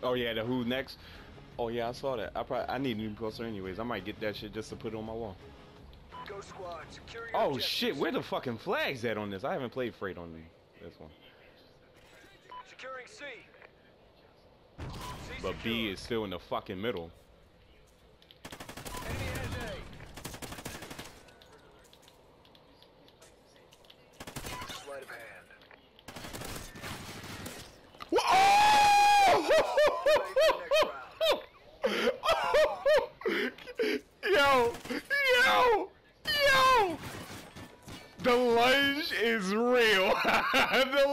Oh yeah, the who next? Oh yeah, I saw that. I need a new poster anyways. I might get that shit just to put it on my wall. Go squad, secure your Oh objectives. shit, where the fucking flags at on this? I haven't played Freight on this one. Securing C. But B is still in the fucking middle. Enemy has A. Sleight of hand. Yo! Yo! The lunge is real. The